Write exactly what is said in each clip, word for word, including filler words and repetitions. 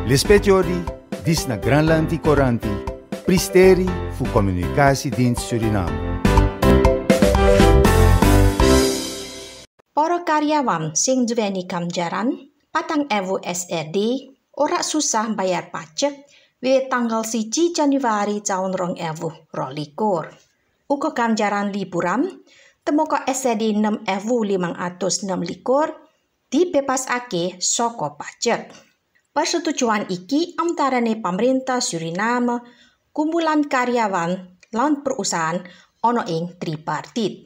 L'espetiori dis na Granlandi Coranti, pristeri fu Communicatiedienst Suriname. Para karyawan sing duweni kamjaran patang ewu S R D ora susah bayar pajak wiwit tanggal siji Januari tahun rong ewu rolikur. Uga kamjaran liburan temuka S R D enam ewu limang atus enam likur dibebasake saka pajak. Persetujuan iki antarane pemerintah Suriname, kumpulan karyawan lan perusahaan ana ing tripartit.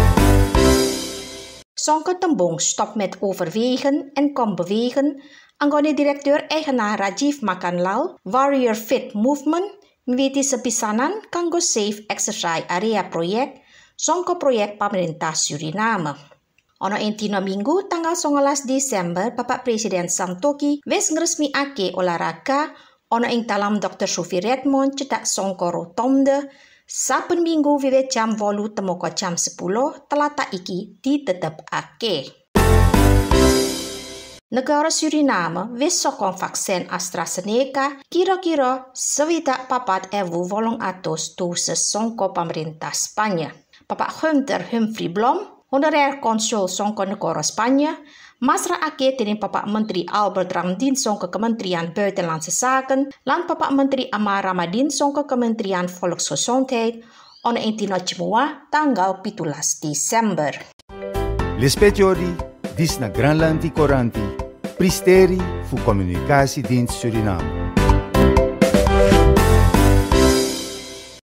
Sangka tembung stop met overwegen en kom bewegen, anggone direkteur-eigenaar Rajiv Makanlal, Warrior Fit Movement, miwiti sepisanan kanggo Safe Exercise Area proyek sangka proyek pemerintah Suriname. Ana ing dina Minggu tanggal songolas Desember, Bapak Presiden Samtoki wis ngresmiake olahraga ana ing dalam dokter Sophie Redmond cedak sangka rotonde saben minggu wiwit jam wolu temuka jam sepuluh tlatah iki ditetepake. Negara Suriname wis sokong vaksin AstraZeneca kira-kira swidak papat ewu wolung atus dosis sangka pemerintah Spanya. Bapak Hunter Humphrey Blom, Honorer Konsul sangka negara Spanya, masrakake dening Bapak Menteri Albert Ramdin sangka Kementerian Buitenlandse Zaken lan Bapak Menteri Amar Ramadhin sangka Kementerian Volksgezondheid ana ing dina Jumat tanggal pitulas Desember. L'espetiori dis na Granlandi Coranti, pristeri fu Communicatiedienst Suriname.